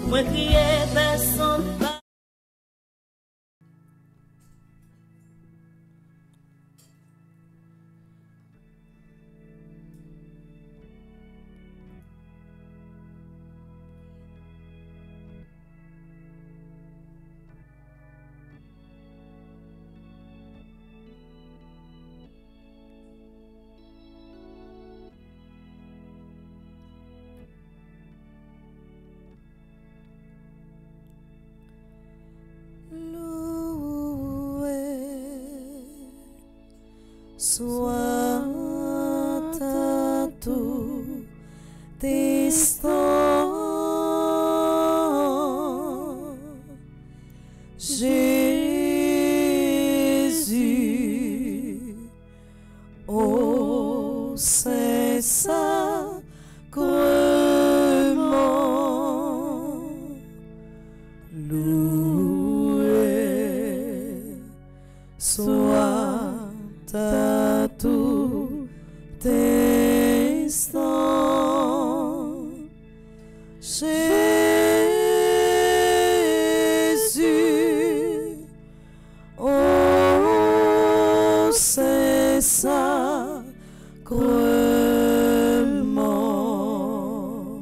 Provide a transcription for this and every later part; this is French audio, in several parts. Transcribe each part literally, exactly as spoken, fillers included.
Moi crier personne pas. Soit à tout instant, Jésus, ô Saint sacrement, loué soit à tout instant, Jésus, ô Saint sacrement,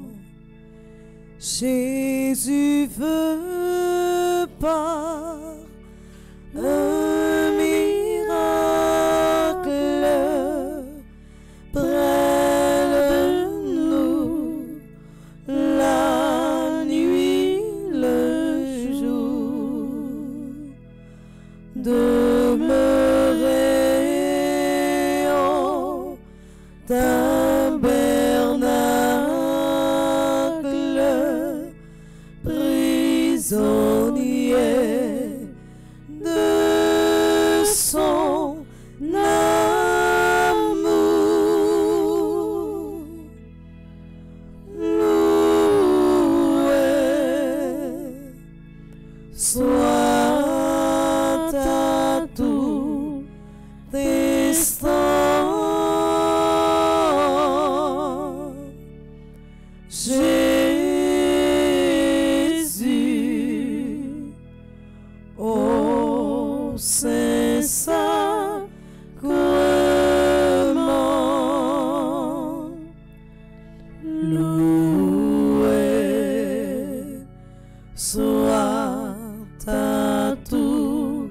Jésus veut par un miracle prenne-nous la nuit, le jour, demeurer au tabernacle, prisonnier de son amour, loué soit à tout instant, Jésus, ô Saint sacrement, loué soit à tout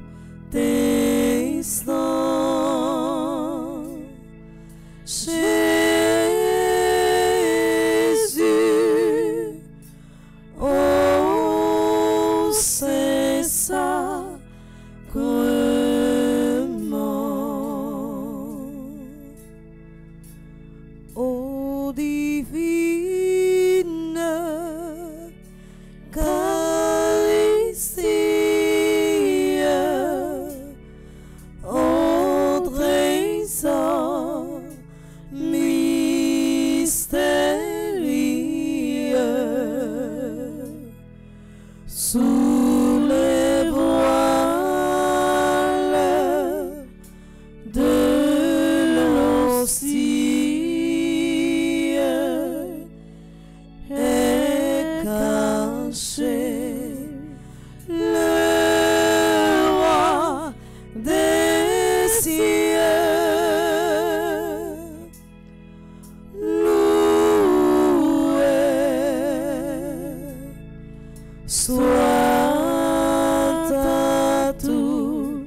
instant, Jésus, ô Saint sacrement, ô divine Eucharistie, ô trésor mystérieux, sous les voiles de l'hostie est caché le roi des cieux, loué soit à tout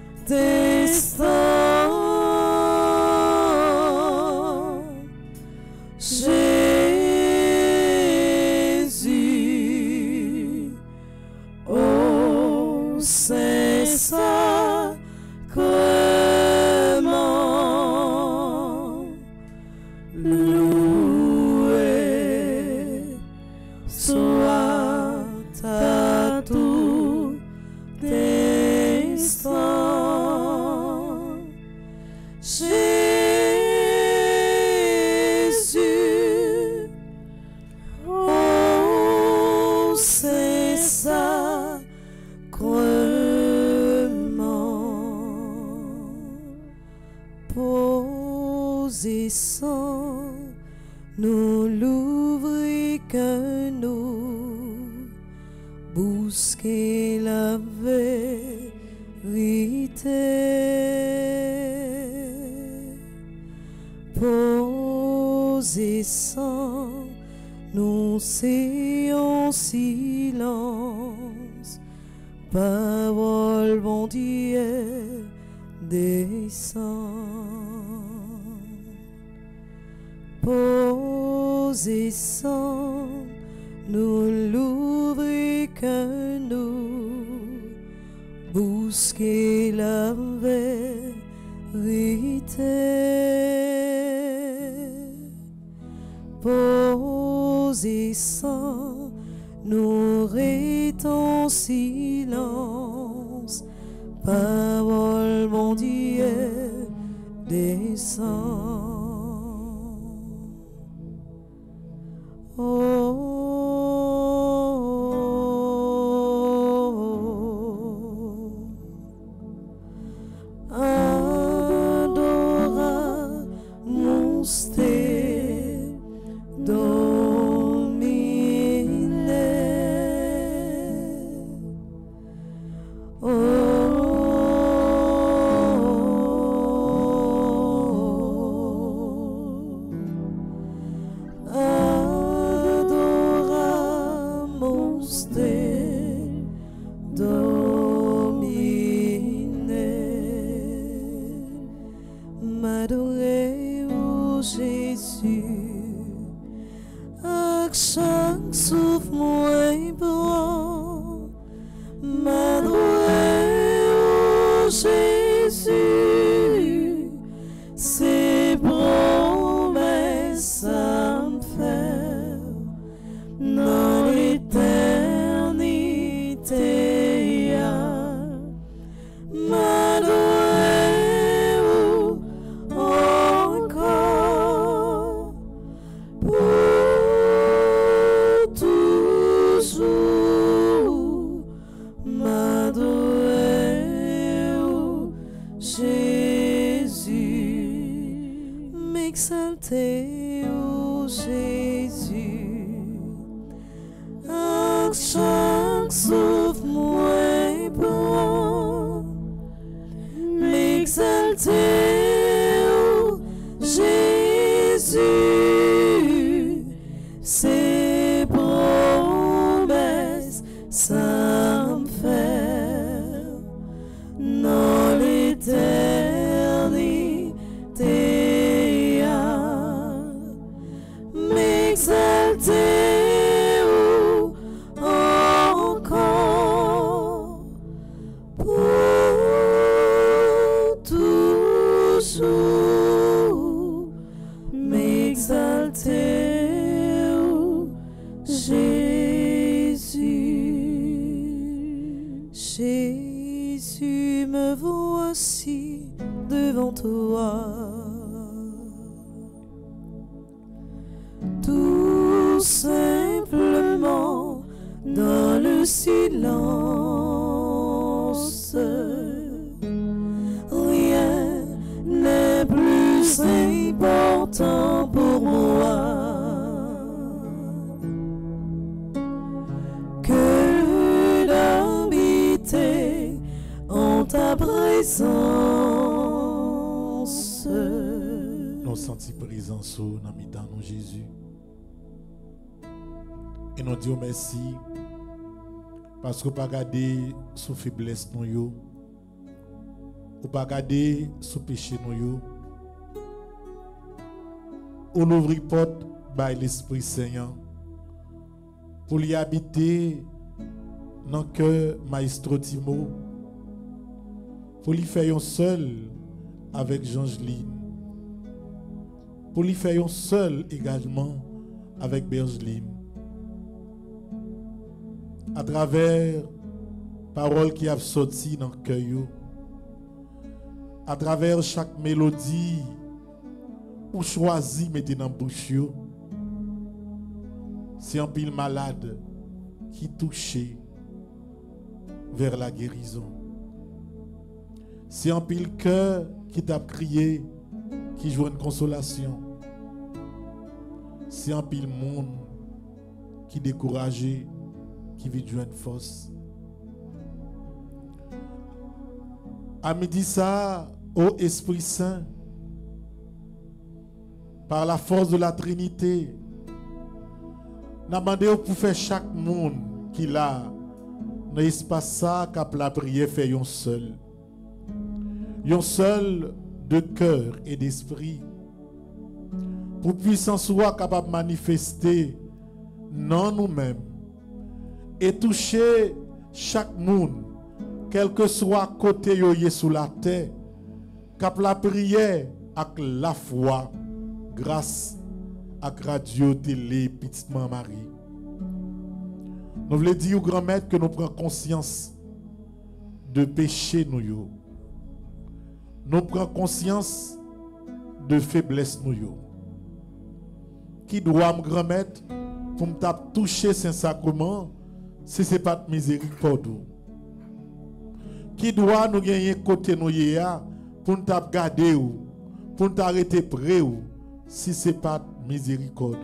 instant, Jésus, ô Saint sacrement, loué soit à tout instant, Jésus, ô Saint sacrement, posissons nous l'ouvrir que nous busquer la vérité, poser sans nous en silence, parole bon Dieu descend, poser sans nous l'ouvrir que nous busquer la vérité, poser sans nous rester en silence, parole mon Dieu descend. Oh, adora monster dominer. Oh, m'adorer, oh Jésus, à chaque souffle moins bon, m'adorer, oh Jésus, c'est promesses à me faire dans l'éternité, m'adorer encore pour toujours, m'adorer, oh Jésus, m'exalter, oh Jésus, à chaque souffle moins bon, m'exalter, oh Jésus, ses promesses ça me fait dans l'éternité, m'exalter, oh, encore pour toujours, m'exalter, oh, Jésus. Jésus, me voici devant toi, tout simplement dans le silence. Rien n'est plus important pour moi que d'habiter en ta présence. Nous sentons présence dans nous Jésus. Et nous disons merci parce que nous ne pas garder sous faiblesse nous yo, ou pas garder sous péché nous yo. On ouvre porte par l'Esprit Saint pour y habiter dans le cœur Maestro Timo, pour y faire un seul avec Jeangeline, pour y faire un seul également avec Bergeline. À travers paroles qui a sorti dans le cœur, à travers chaque mélodie ou choisi mettre dans la bouche, c'est un pile malade qui touché vers la guérison. C'est un pile cœur qui t'a crié, qui joue une consolation. C'est un pile monde qui découragé, qui vit joindre force. À midi ça, ô Esprit Saint, par la force de la Trinité, n'a demandé pour faire chaque monde qui l'a dans l'espace ça cap la prière fait un seul. Un seul de cœur et d'esprit. Pour puissance soit capable de manifester non nous-mêmes et toucher chaque monde, quel que soit côté yoye sous la terre, cap la prière avec la foi, grâce à radio télé petite maman Marie. Nous voulons dire au grand maître que nous prenons conscience de péché nous yo. Nous prenons conscience de faiblesse nous yo. Qui doit me grand maître pour me toucher saint sacrement si ce n'est pas de miséricorde. Qui doit nous gagner côté nous ya pour nous garder ou pour nous arrêter près ou si ce n'est pas de miséricorde.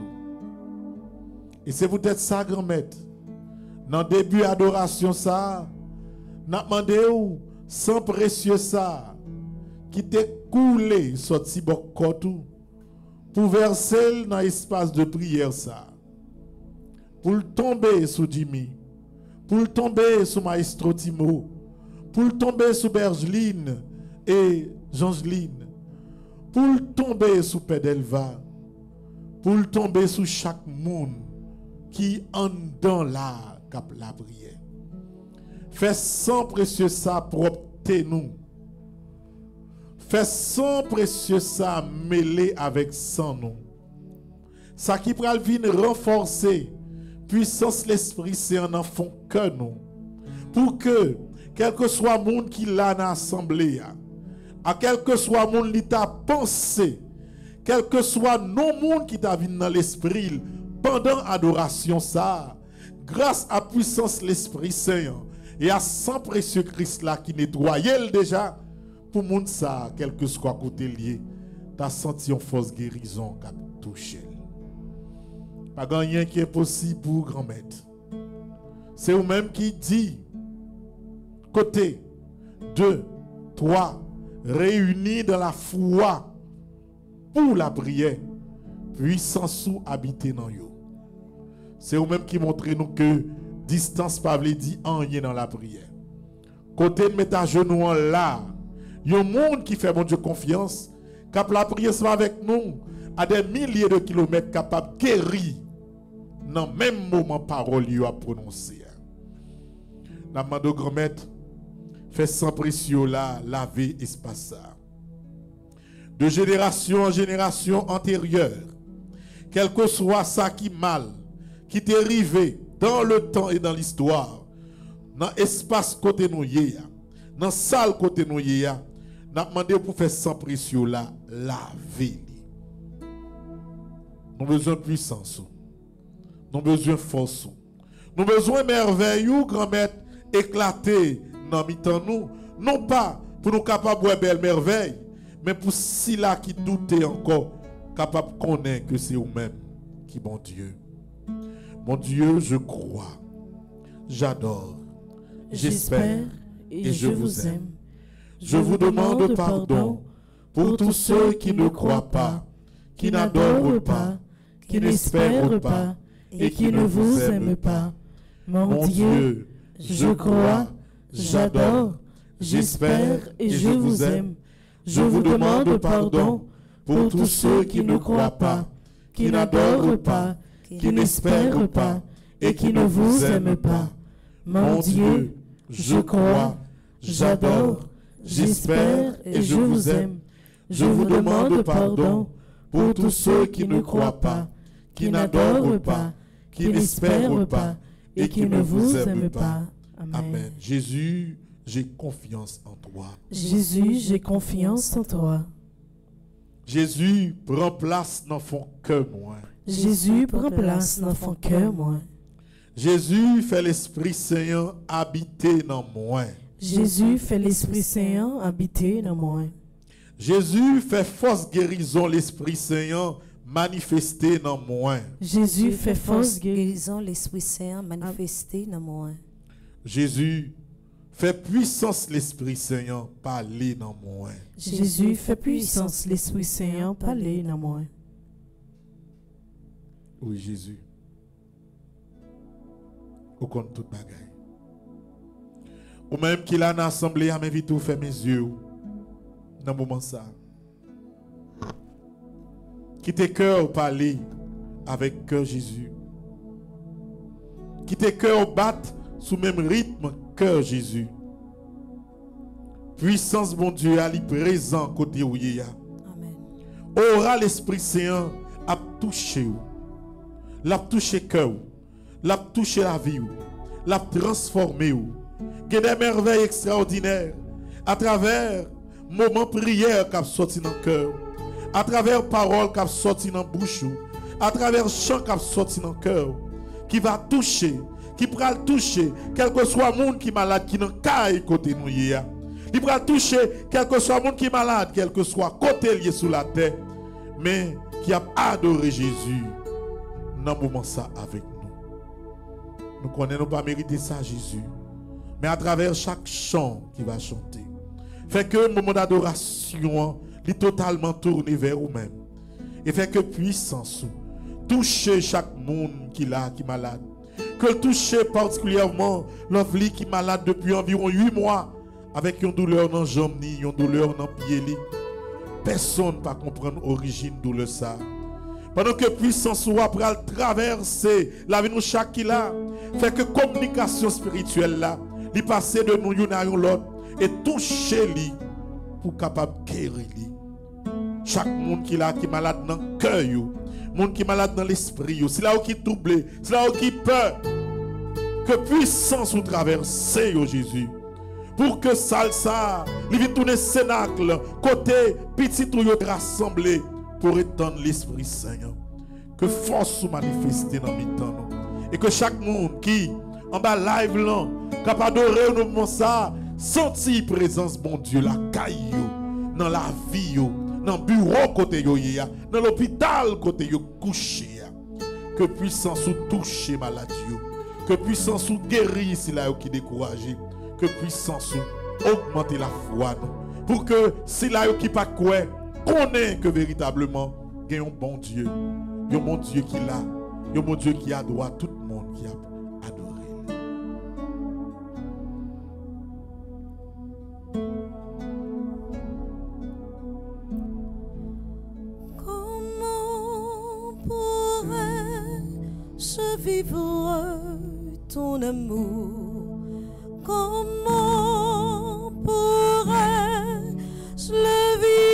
Et c'est peut-être ça grand maître. Dans le début adoration ça, n'a demandé ou sans précieux ça qui t'est coulé sorti bokotou pour verser dans l'espace de prière ça. Pour tomber sous Jimmy, pour tomber sous Maestro Timo, pour tomber sous Bergeline et Jangeline, pour tomber sous Pedelva, pour tomber sous chaque monde qui en dans la cap la prière. Fais sans précieux ça propter nous. Fais sans précieux ça mêlé avec sang nous. Ça qui pral venir renforcer puissance l'Esprit Saint en fond que nous. Pour que quel que soit le monde qui l'a dans l'assemblée, à quel que soit le monde qui t'a pensé, quel que soit non monde qui t'a vu dans l'esprit pendant adoration ça, grâce à puissance l'Esprit Saint et à sang précieux Christ là qui nettoyait déjà pour monde ça, quel que soit côté lié, t'as senti une force guérison qui a touché. Pas rien qui est possible pour grand maître. C'est vous-même qui dit côté deux, trois, réunis dans la foi pour la prière, puissance sous habiter dans yo. C'est vous-même qui montre nous que distance pas veut dire rien dans la prière. Côté de mettre à genoux en là, il y a un monde qui fait mon Dieu confiance, cap la prière soit avec nous à des milliers de kilomètres capable de guérir dans le même moment parole qu'il a prononcé. La main de grand maître fait sans précieux là laver espace. De génération en génération antérieure, quel que soit ça qui mal, qui t'est arrivé dans le temps et dans l'histoire, dans l'espace côté nous dans la salle côté nous n'a demandé pour faire sans précieux là laver. Nous avons besoin de puissance. Nous avons besoin de force. Nous avons besoin de merveille, grand-maître, éclater dans mi-temps nous. Non pas pour nous capables de belle merveille, mais pour si là qui doutait encore, capable de connaître que c'est vous-même qui est bon Dieu. Mon Dieu, je crois, j'adore, j'espère et je vous aime. Je vous demande pardon pour tous ceux qui ne croient pas, qui n'adorent pas, qui n'espèrent pas et qui ne vous aiment pas. Mon Dieu, je crois, j'adore, j'espère et je vous aime. Je vous demande pardon pour tous ceux qui ne croient pas, qui n'adorent pas, qui n'espèrent pas et qui ne vous aiment pas. Mon Dieu, je crois, j'adore, j'espère et je vous aime. Je vous demande pardon pour tous ceux qui ne croient pas, qui n'adorent pas, qui n'espèrent pas et qui ne vous aiment pas. Amen. Amen. Jésus, j'ai confiance en toi. Jésus, j'ai confiance en toi. Jésus, prend place dans mon cœur, moi. Jésus, prend place dans mon cœur, moi. Jésus, fait l'Esprit Saint habiter dans moi. Jésus, fait l'Esprit Saint habiter dans moi. Jésus, fait force guérison l'Esprit Saint manifesté dans moi. Jésus fait force guérison. guérison, l'Esprit Saint manifesté dans moi. Jésus fait puissance l'Esprit Saint parler dans moi. Jésus fait puissance l'Esprit Saint parler dans moi. Oui, Jésus. Au compte toute bagaille. Ou même qu'il a une assemblée à m'inviter à faire mes yeux dans le moment ça. Qui tes cœurs parler avec cœur Jésus. Qui tes cœurs battre sous même rythme cœur Jésus. Puissance bon Dieu à lui présent côté où il y a. Amen. Aura l'Esprit Saint à toucher ou. L'a touché cœur, l'a touché la vie, l'a transformé. Il y a des merveilles extraordinaires à travers moment prière qui a sorti dans le cœur, à travers paroles qui a sorti dans la bouche, à travers chant qui a sorti dans le cœur, qui va toucher, qui pourra toucher, quel que soit le monde qui est malade, qui n'a qu'à côté nous. Il pourra toucher, quel que soit le monde qui est malade, quel que soit côté lié sous la terre, mais qui a adoré Jésus. Dans le moment ça avec nous. Nous connaissons pas mériter ça Jésus. Mais à travers chaque chant qui va chanter. Fait que le moment d'adoration est totalement tourné vers vous-même. Et fait que puissance toucher chaque monde qui là, qui est malade. Que toucher particulièrement l'enfant qui est malade depuis environ huit mois. Avec une douleur dans la jambe, une douleur dans le pied. Personne ne peut comprendre l'origine de douleur ça. Pendant que puissance ou après traverser la vie de chaque qui là, fait que communication spirituelle là, lui passer de nous une à l'autre et toucher lui pour capable guérir lui. Chaque monde qui là qui est malade dans le cœur, monde qui est malade dans l'esprit, c'est là où qui est troublé, c'est là où qui peur. Que puissance ou traverser yo Jésus. Pour que salsa, lui vienne tourner cénacle côté petit ou yo rassemblé. Pour étendre l'Esprit Saint, que force soit manifestée dans mes temps. Et que chaque monde qui, en bas live là, capable d'adorer au moment ça, sentir présence bon Dieu, la caillou, dans la vie, dans le bureau côté yo, dans l'hôpital côté yo couché. Que puissance ou toucher maladie, que puissance ou guérir si là qui découragé, que puissance ou augmenter la foi, pour que si là qui pas quoi, connaît que véritablement il y a un bon Dieu, il y a un bon Dieu qui l'a, il y a un bon Dieu qui adore tout le monde qui a adoré. Comment pourrais-je vivre ton amour? Comment pourrais-je le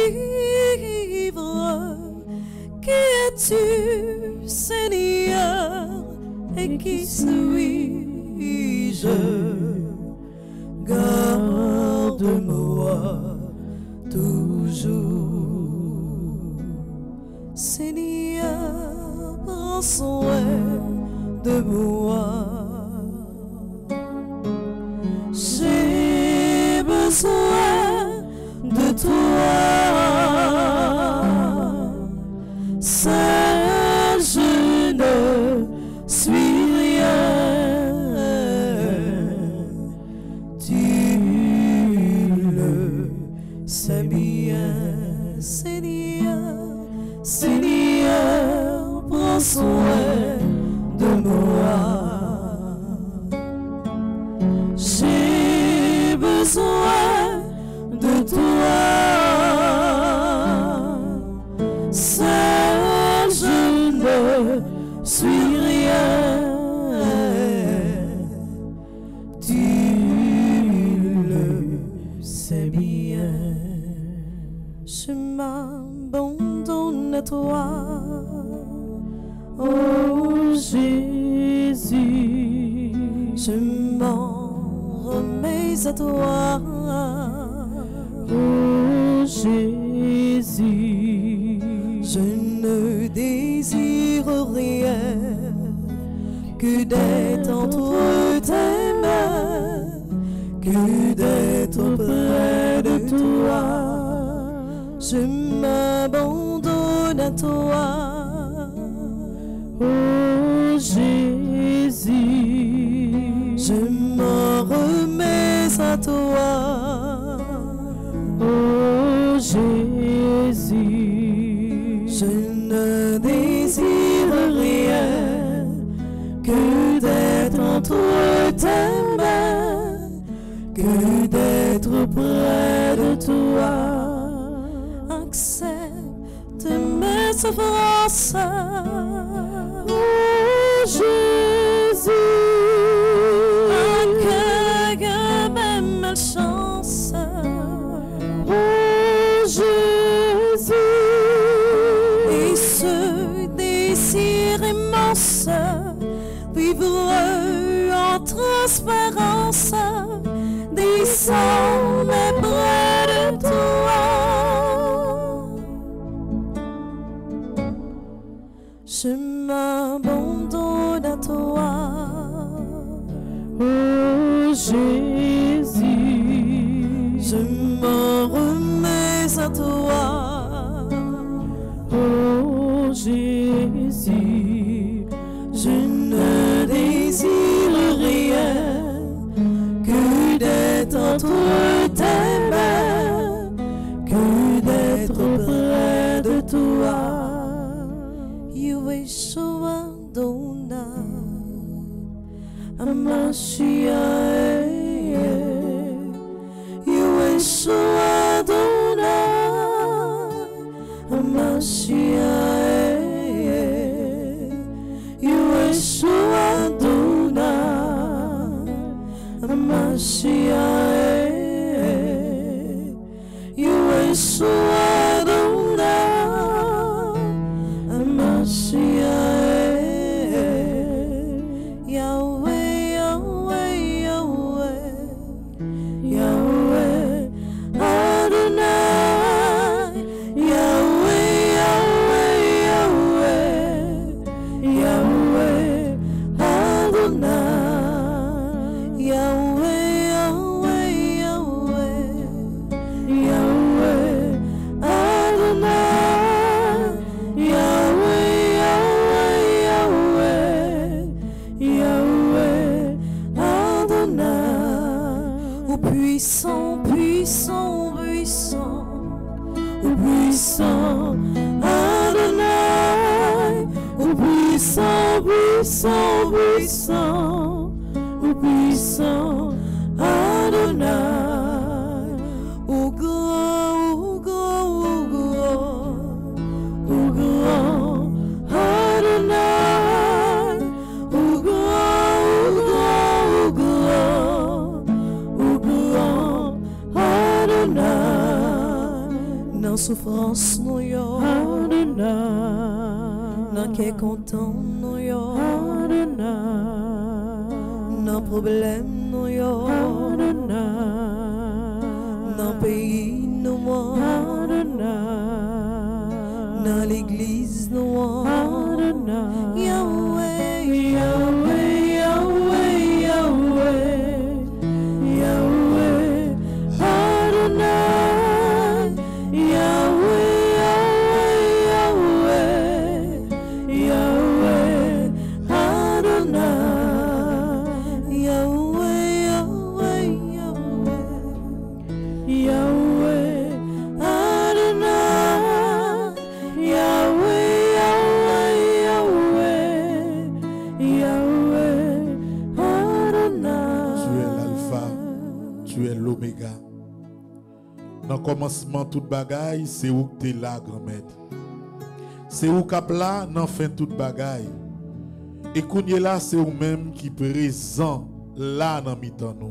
vivre? Qui es-tu, Seigneur, et qui suis-je? Garde-moi toujours. Seigneur, prends soin de moi. J'ai besoin de toi. Seul je ne suis rien. Tu le sais bien, Seigneur. Seigneur, prends soin de moi. J'ai besoin de toi. Seul je ne suis rien. Tu le sais bien. Je m'abandonne à toi. Oh Jésus, je m'en remets à toi. Oh Jésus, je ne désire rien que d'être entre tes mains, que d'être près de toi. Je m'abandonne à toi. entre tes mains que d'être près de toi. Accepte mes souffrances, oh Jésus. Accueille mes malchances, oh Jésus. Et ce désir immense, vivre en transparence, descends près de toi. Je m'abandonne à toi, Oh Jésus, je me remets à toi, oh Jésus, je ne désire rien que d'être entre tes mains, que d'être près de toi. Yeshua Adonai, Hamashiach, Yeshua Adonai, Hamashiach, Yeshua Adonai, Hamashiach, Yeshua Adonai, Hamashiach. Yahweh, Yahweh, Yahweh, Yahweh, Adonai, Yahweh, Yahweh, Yahweh, Yahweh, Adonai, Yahweh, Yahweh, Yahweh, Yahweh, Adonai, Yahweh, Yahweh, Yahweh, Adonai. Ô puissant, puissant, puissant, ô puissant, Adonai, ô puissant, puissant, puissant, ô puissant, Adonai, ô grand, ô grand, ô grand, ô grand, Adonai, ô grand, ô grand, ô grand, ô grand, Adonai. Dans souffrance nous yo, Adonai, dans qui est content nous yo, Adonai, dans problème nous yo, Adonai, dans pays nous moi, Adonai, dans l'église nous moi. Adonai, Yahweh, Yahweh, Yahweh, Yahweh, Yahweh, Adonai, Yahweh, Yahweh, Yahweh, Yahweh, Adonai, Yahweh, Yahweh, Yahweh, Yahweh, Adonai, Yahweh, Yahweh, Yahweh, Adonai. Tu es l'alpha, tu es l'oméga. Dans le commencement, toute bagaille, c'est où tu es là, grand-mère. C'est où cap là, dans fin toute bagaille. Et qu'on est là, c'est ou même qui présent là dans mi-temps nous.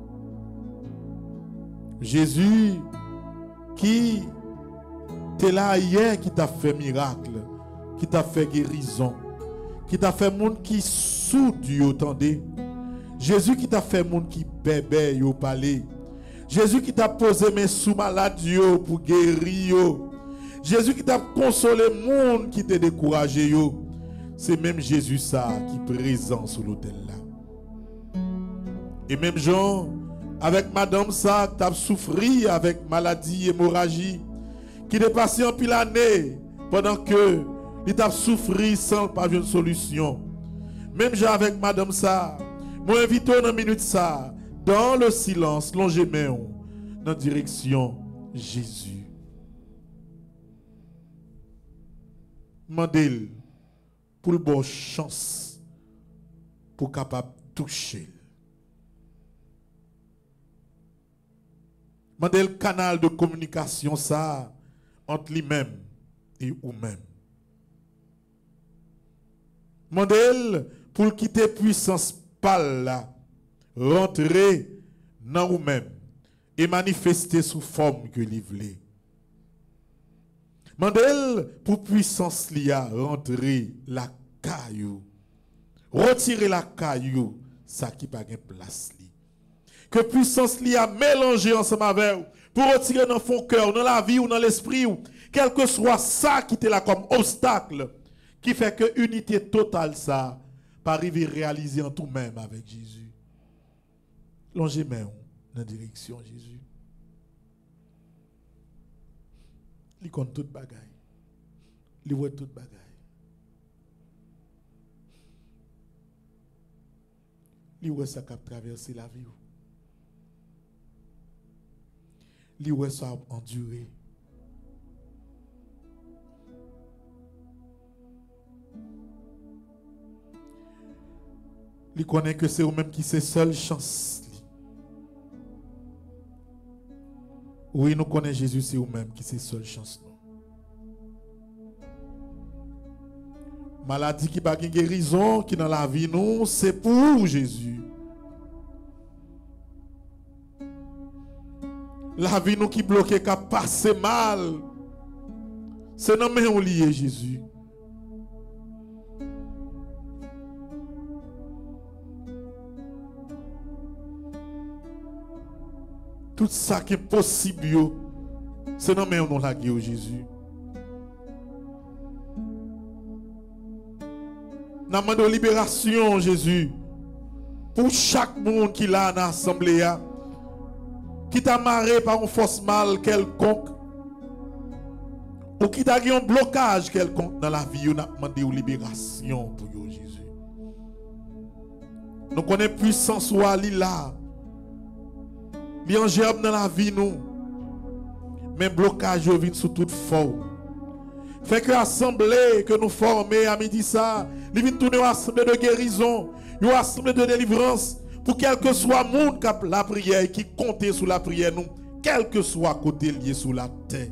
Jésus qui t'es là hier, qui t'a fait miracle, qui t'a fait guérison, qui t'a fait monde qui sourd yo tendez. Jésus qui t'a fait monde qui bébé yo parler. Jésus qui t'a posé mes sous malade yo pour guérir yo. Jésus qui t'a consolé monde qui t'a découragé yo. C'est même Jésus ça qui est présent sur l'autel là. Et même Jean avec madame ça qui a souffert avec maladie, hémorragie, qui est passé en pile année pendant que il t'a souffert sans pas une solution. Même Jean avec madame ça, moi invite dans minute ça, dans le silence, longez main dans la direction Jésus. Mandel pour le bon chance pour capable toucher. Mandez le canal de communication ça entre lui-même et vous-même. Mandez pour quitter puissance pâle là, rentrer dans vous-même et manifester sous forme que lui voulait. Mandez pour puissance lia rentrer la caillou, retirer la caillou, ça qui pas de place li. Que puissance lia mélanger ensemble avec vous pour retirer dans son cœur, dans la vie ou dans l'esprit ou quel que soit ça qui était là comme obstacle qui fait que unité totale ça pas arriver réaliser en tout même avec Jésus. Longez main dans la direction Jésus. Il compte toute bagaille. Il voit toute bagaille. Il voit ça qui a traversé la vie. Il voit ça endurer. Il connaît que c'est vous-même qui c'est seule chance. Oui, nous connaissons Jésus, c'est vous-même qui c'est seule chance. Maladie qui n'a pas de guérison, qui dans la vie, nous, c'est pour Jésus. La vie nous qui bloque, qui a passé mal, c'est non mais on lié Jésus. Tout ça qui est possible, c'est non mais on l'a guéri Jésus. Nous demandons libération Jésus pour chaque monde qui l'a dans l'assemblée, qui t'a marré par une force mal quelconque, ou qui t'a eu un blocage quelconque dans la vie, nous demandons libération pour vous Jésus. Nous connaissons puissance ou ali là. Li en germe dans la vie nous. Mais blocage vient sous toute forme. Fait que l'assemblée que nous formons à midi ça, il vient tourner une assemblée de guérison, une assemblée de délivrance, pour quel que soit le monde qui a la prière, qui compte sur la prière, nous, quel que soit côté lié sur la terre.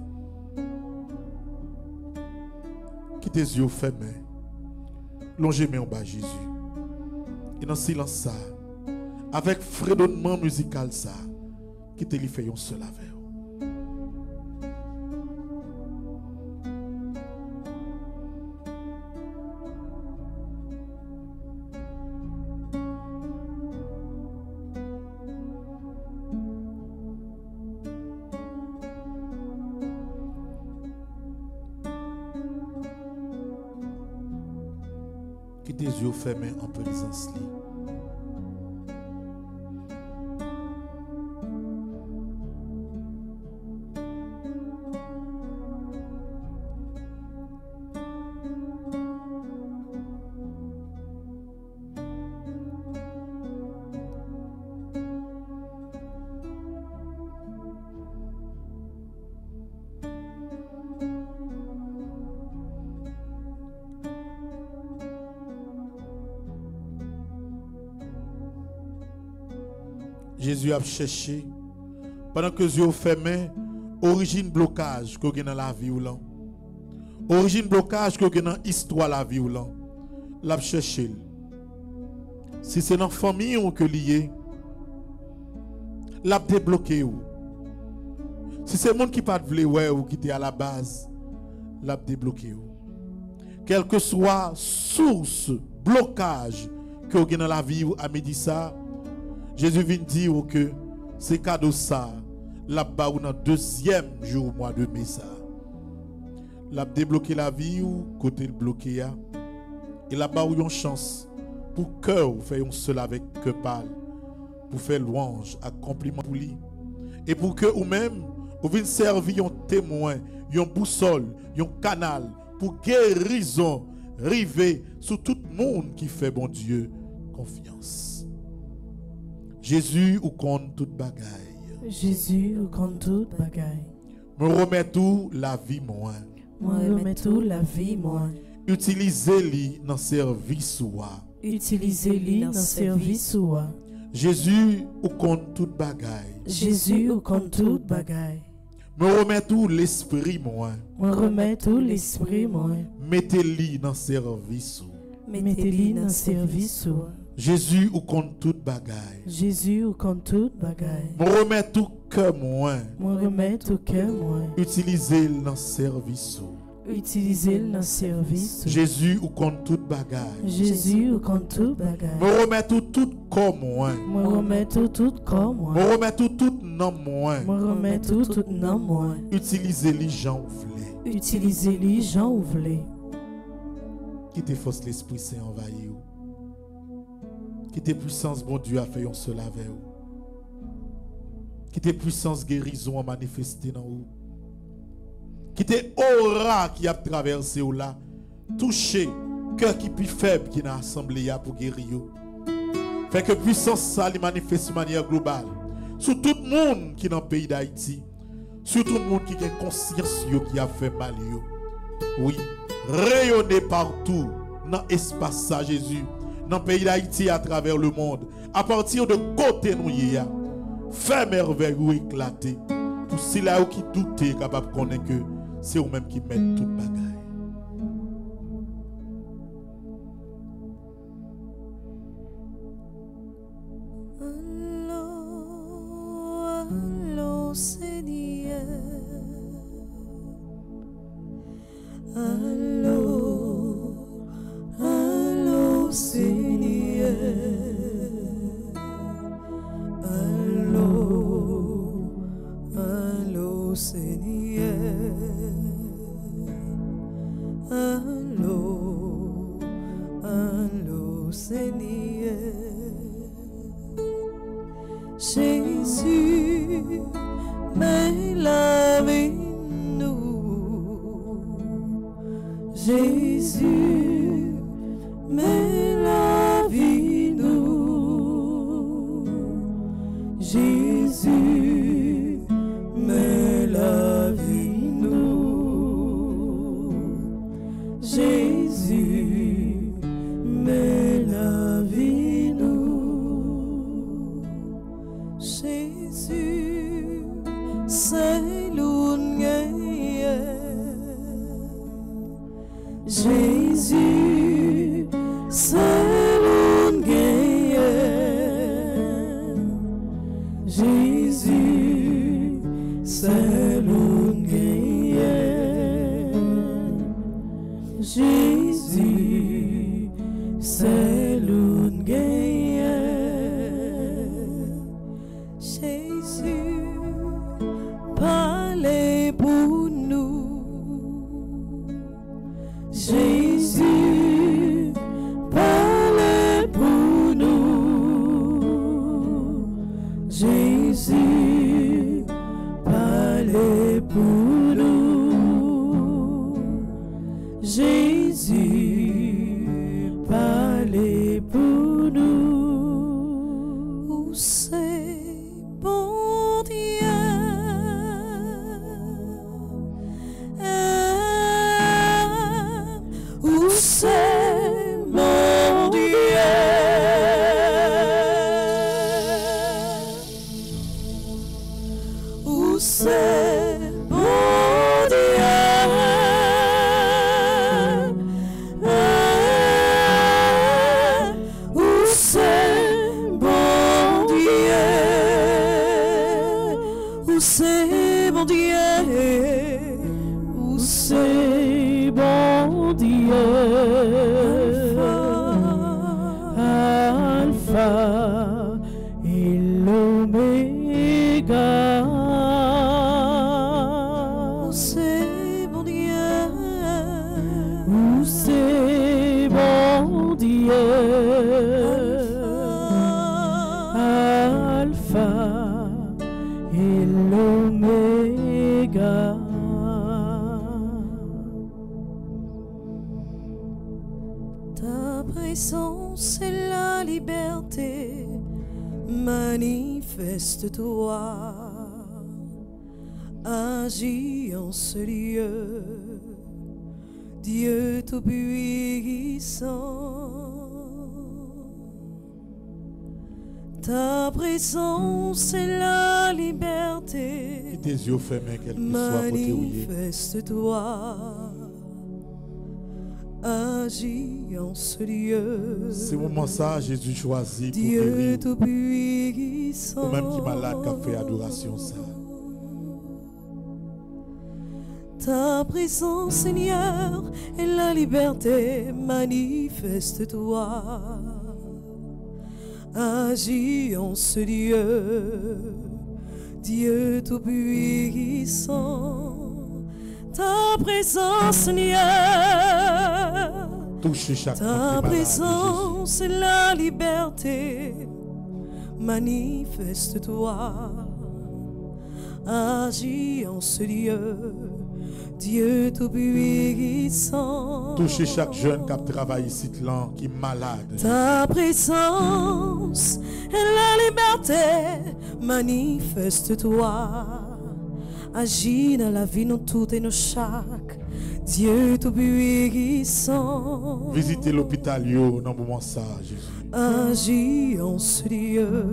Qui tes yeux fermés, longez mes en bas Jésus. Et dans le silence ça, avec fredonnement musical ça, qui te li fait un seul avec. Qui tes yeux fermés en présence li. Jésus a cherché, pendant que Dieu fermé, origine blocage que dans la vie ou là. Origine blocage que dans l'histoire la vie ou là. L'a cherché. Si c'est dans la famille ou que lié, l'a débloqué ou. Si c'est le monde qui pas de vle ouais ou qui était à la base, l'a débloqué ou. Quelle que soit source, blocage que dans la vie ou à midi ça, Jésus vient dire que c'est cadeau ça, là bas ou dans deuxième jour mois de mai ça. L'a débloqué la vie ou côté le bloqué ya. Et là bas où une chance pour cœur faire un seul avec que parle, pour faire louange, accomplissement pour lui. Et pour que ou même vous venez servir un témoin, un boussole, un canal pour guérison, river sur tout le monde qui fait bon Dieu confiance. Jésus ou compte toute bagaille. Jésus ou compte toute bagaille. Me remet tout la vie moi. Me remet tout la vie moi. Utilisez-les dans service ou Utilisez-les dans service ou à. Jésus, ou compte toute bagaille. Jésus ou compte toute bagaille. Me remet tout l'esprit moi. Me remet tout l'esprit moi. Mettez-les dans service. Mettez-les dans service ou. Jésus ou compte toute bagaille. Jésus ou compte toute bagaille. Me remet tout cœur moi. Me remet tout cœur moi. Utilisez-le dans service. Utilisez-le dans service. Jésus ou compte toute bagaille. Jésus ou compte toute bagaille. Me remet tout tout corps moi. Me remet tout tout corps moi. Me remet tout tout nom moi. Me remet tout tout nom moi. Utilisez-les gens voulez. Utilisez-les gens ou voulez. Quittez force l'Esprit Saint envahi ou. Quittez puissance bon Dieu a fait un seul avec vous. Quittez puissance guérison a manifesté dans vous. Quittez aura qui a traversé ou là. Touchez cœur qui plus faible qui n'a assemblé pour guérir. Fait que puissance ça les manifeste de manière globale. Sur tout le monde qui est dans le pays d'Haïti. Sur tout le monde qui a conscience qui a fait mal. Oui, rayonnez partout dans l'espace ça Jésus. Dans le pays d'Haïti à travers le monde. À partir de côté nous y a. Fait merveille ou éclater. Pour ceux là qui doutent capable de connaître que c'est eux-mêmes qui mettent toute bagaille. Allô, Seigneur. Allô, allô, Seigneur. Allô, allô, Seigneur. Allô, allô, Seigneur. Jésus, mais lavez-nous. Jésus, mais lavez-nous. Jésus, mais lavez-nous. Jésus, mais lavez-nous. Jésus, c'est l'ungué. Jésus, c'est l'ungué. Jésus, c'est l'ungué. Jésus, c'est l'ungué. Jésus, parlez pour nous. Jésus, parlez pour nous. Jésus, parlez pour nous. Jésus, parlez pour nous. Où c'est bon Dieu? Où c'est mon Dieu? Où c'est mon Dieu? Où c'est mon Dieu? Où c'est mon Dieu? Où c'est mon Dieu? Alpha et l'Oméga. Où c'est mon Dieu? Où c'est mon Dieu? Alpha et l'Oméga. Ta présence est la liberté, manifeste-toi, agis en ce lieu, Dieu tout-puissant. Ta présence est la liberté. Qui tes yeux fermés, quel que soit côté où il est. Manifeste-toi. Agis en ce lieu. C'est au moment ça, Jésus choisit pour Dieu guérir. tout-puissant. Ou même qui malade qui a fait adoration ça. Ta présence, Seigneur, est la liberté. Manifeste-toi. Agis en ce lieu, Dieu tout-puissant. Ta présence, Seigneur, Touchez chaque ta monde qui est présence est la liberté. Manifeste-toi. Agis en ce lieu, Dieu tout-puissant. Touchez chaque jeune qui travaille ici, qui est malade. Ta présence est la liberté. Manifeste-toi. Agis dans la vie, nous toutes et nous chaque. Dieu tout-puissant. Visitez l'hôpital yo dans le moment ça, Jésus. Agis en ce lieu.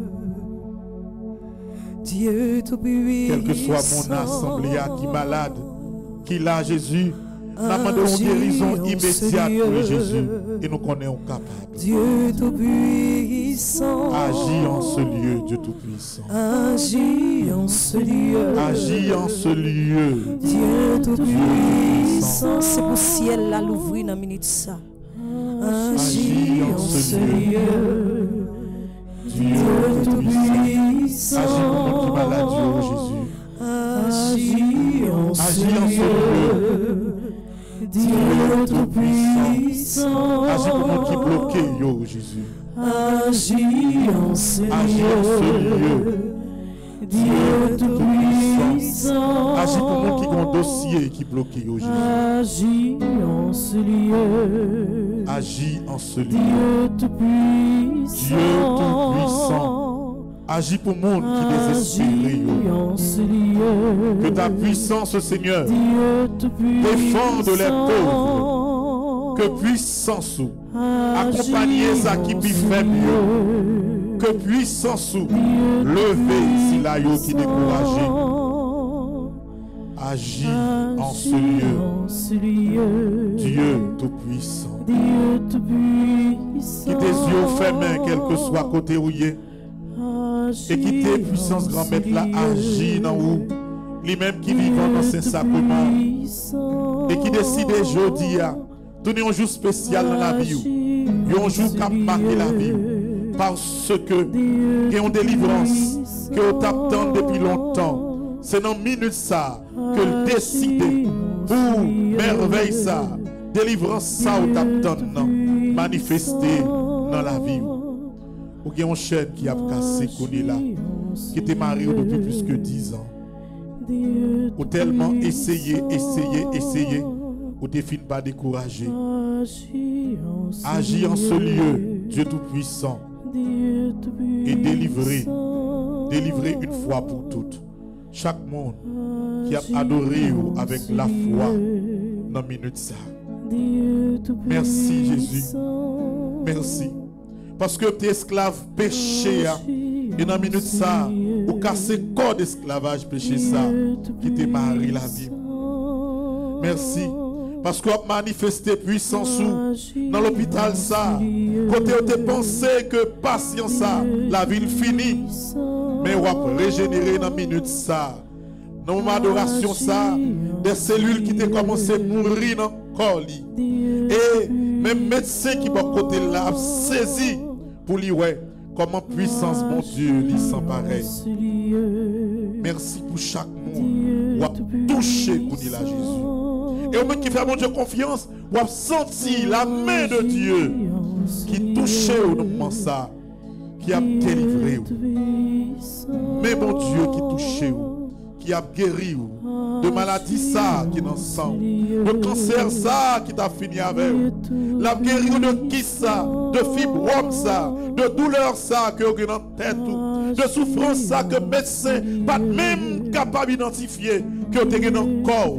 Dieu tout-puissant. Quel que soit mon assemblée qui est malade, qui l'a Jésus, nous demandons une guérison immédiate pour Jésus et nous connaissons capables. Dieu tout-puissant. Agis en ce lieu, Dieu tout-puissant. Agis en ce lieu. Agis en ce lieu. Dieu tout-puissant. C'est pour ciel là l'ouvrir dans la minute ça. Agis en ce lieu. Dieu tout-puissant. Agis pour mon qui malade, Jésus. Agis en ce lieu. Dieu tout-puissant. Agis pour mon qui bloqué, yo, Jésus. Agis en ce Agis en ce lieu. lieu. Dieu tout-puissant. Agis pour mon qui a un dossier qui est bloqué, yo, Jésus. Agis en ce lieu. Agis en ce lieu. Dieu tout-puissant. Dieu tout-puissant. Agis pour le monde qui est désespéré. Yo. Que ta puissance, Seigneur, défende les pauvres. Que puissance ou accompagner ça qui est faible. Que puissance ou lever si la yo qui est découragé. Agis en ce lieu. Dieu tout-puissant. Qui tes yeux fermés, quel que soit côté où il est. Et qui tes puissance grand-mère là agit dans vous. Lui-même qui vit dans ces sacrements. Et qui décide aujourd'hui à donner un jour spécial dans la vie. Un jour qui a marqué la vie. Parce que il y a une délivrance que vous attendez depuis longtemps. C'est dans une minute ça que le décide pour merveille ça. Délivrance ça vous attendez manifester dans la vie. Ou il y a une chaîne qui a cassé là, qui était marié depuis plus que dix ans. Ou tellement essayé, essayé, essayé, ou t'es fini pas découragé. Agis en ce lieu, Dieu tout-puissant, et délivrer, délivrer une fois pour toutes. Chaque monde qui a adoré avec la foi dans la minute ça. Merci Jésus. Merci. Parce que tes esclaves péché et dans la minute ça, ou casser le corps d'esclavage péché ça, qui te marie la vie. Merci. Parce qu'on a manifesté puissance dans l'hôpital ça. Côté où tu pensé que patience ça, la ville finie. Mais on va régénérer dans la minute ça. Dans mon adoration ça, des cellules qui ont commencé à mourir dans le corps. Et même médecin qui va côté là a saisi pour lui ouais comment puissance mon Dieu lui sans pareil. Merci pour chaque monde. On a touché pour dire la Jésus. Et au moment qui fait mon Dieu confiance, on a senti la main de Dieu qui touchait au moment ça, qui a délivré. Mais mon Dieu qui touchait, qui a guéri de maladie ça qui est dans le sang, de cancer ça qui t'a fini avec, la guéri de qui ça, de fibrome ça, de douleur ça que vous avez dans la tête, de souffrance ça que médecin pas même capable d'identifier que vous avez dans le corps.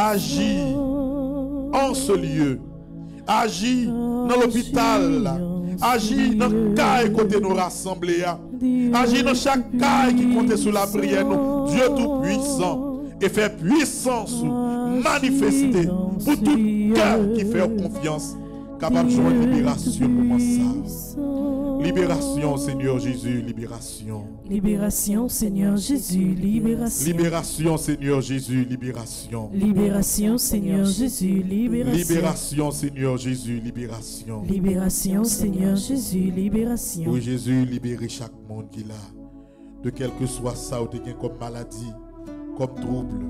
Agis en ce lieu, agis dans l'hôpital, Agis dans caille côté nous rassembler. Agis dans chaque caille qui compte sur la prière. Nous. Dieu tout-puissant. Et fait puissance manifester pour tout cœur qui fait confiance. Capable de jouer libération moment ça. Libération, Seigneur Jésus, libération. Libération, Seigneur Jésus, libération. Libération, Seigneur Jésus, libération. Libération, Seigneur Jésus, libération. Libération, Seigneur Jésus, libération. Libération, Seigneur Jésus, libération. Oui, Jésus, libérer chaque monde qui l'a. De quel que soit ça ou de quel comme maladie, comme trouble.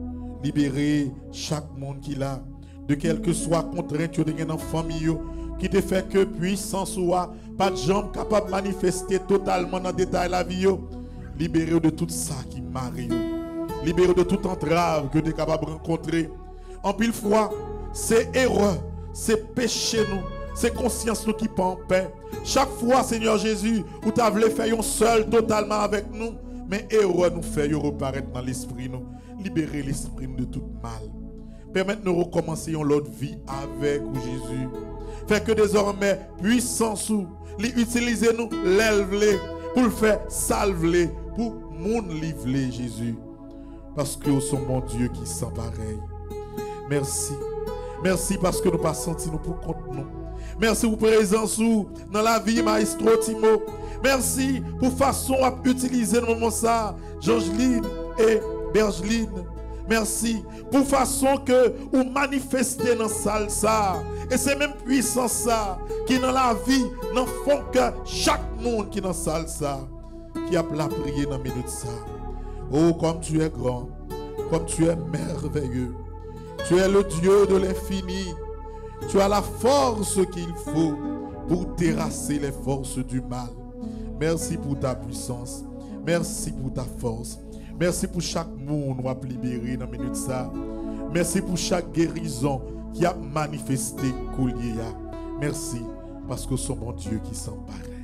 Libérer chaque monde qui l'a. De quel que soit contrainte ou de quel dans famille qui te fait que puissance soit pas de jambes capable de manifester totalement dans le détail la vie. Libérez de tout ça qui marie. Libérez de toute entrave que tu es capable de rencontrer. En pile fois, c'est erreur, c'est péché nous, c'est conscience nous qui pas en paix. Chaque fois, Seigneur Jésus, où tu as voulu faire un seul totalement avec nous, mais erreur nous fait reparaître dans l'esprit nous. Libérer l'esprit de tout mal. Permettre nous recommencer l'autre vie avec Jésus. Fait que désormais, puissance ou, utiliser nous, lève-les, pour le faire salver, pour moun livrer Jésus. Parce que nous sommes mon Dieu qui sent pareil. Merci. Merci parce que nous pas senti nous pour compte nous. Merci pour présence ou dans la vie, Maestro Timo. Merci pour façon à utiliser le moment ça, Georgeline et Bergeline. Merci pour façon que vous manifestez dans salle ça. Et c'est même puissance ça qui dans la vie, dans fond que chaque monde qui dans salle ça, qui a la prière dans minute ça. Oh, comme tu es grand, comme tu es merveilleux. Tu es le Dieu de l'infini. Tu as la force qu'il faut pour terrasser les forces du mal. Merci pour ta puissance. Merci pour ta force. Merci pour chaque monde qui a libéré dans la minute ça. Merci pour chaque guérison qui a manifesté collier. Merci parce que c'est mon Dieu qui s'en pareil.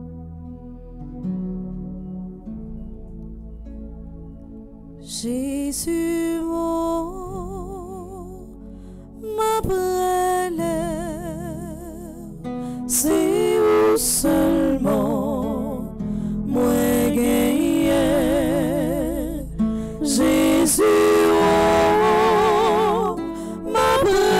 Jésus, oh, ma prière, c'est où seulement moi gagner. Jésus, oh, ma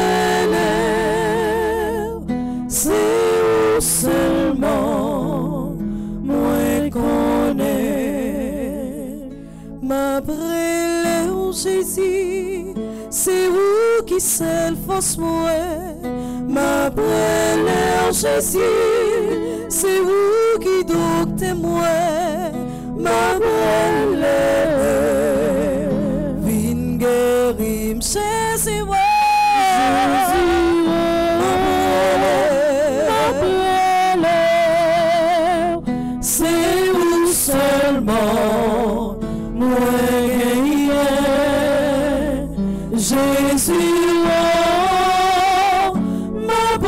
prière, c'est où seulement moi connais. Ma prière, Jésus, c'est où qui seul force moi. Ma prière, Jésus, c'est où qui docte moi. Ma prière, vin guérim, Jésus, moi. Ma prière, c'est où seulement moi gagner. Jésus, oh, ma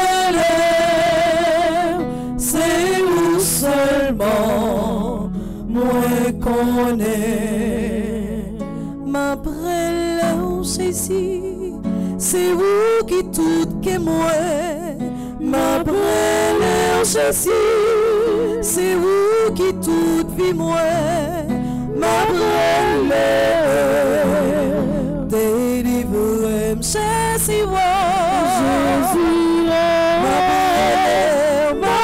prière, c'est où seulement moi connais. Ma prière, Jésus, c'est où qui tout que moi. Ma prière, Jésus, c'est où qui tout vit moi. Ma prière, délivre-moi, Jésus, oh, Jésus, ma prière, ma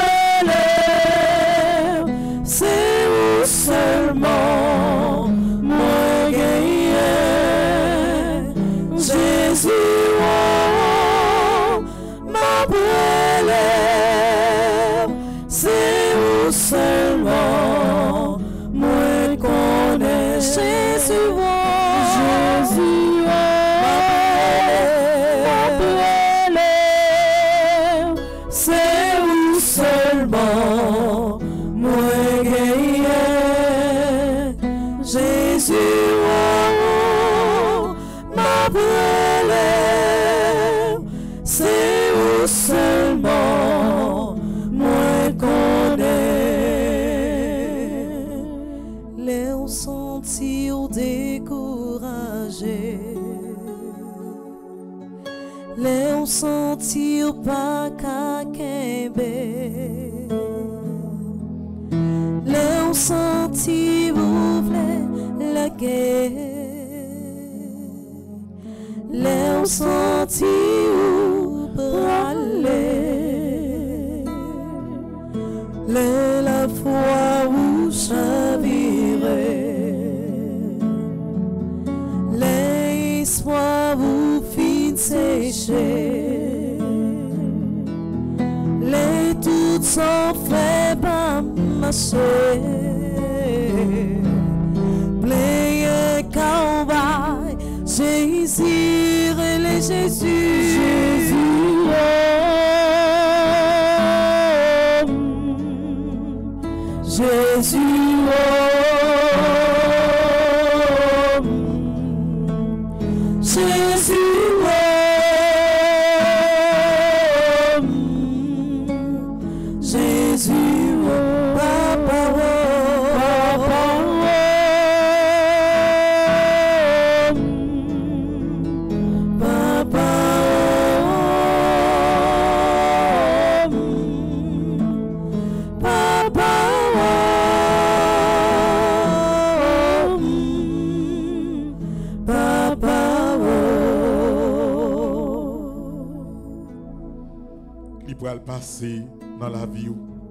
prière, c'est où seulement moi gagner. Jésus, oh, ma prière, c'est où seulement moi connais. Jésus, oh, Jésus, oh, ma prière, c'est où seulement moi gagner. Jésus, oh, ma prière, c'est où seulement moi connais. Les sentir découragés, les sentir sentir pas qu'à kembe. Le senti ou vle la guerre. Le senti ou parler. Le la foi ou chavirer. L'espoir vous fin sécher. Les toutes sont faits par marcher. Plein cowboy, Jésus, les Jésus, Jésus, oh, Jésus, oh. Jésus, oh, Jésus, oh, Papa, oh, Papa, oh, Papa, oh, Papa, oh, Papa. Il pourra le passer dans la vie.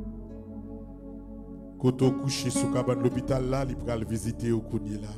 Quand on couche sous cabane de l'hôpital là, il pourra le visiter au Kouni là.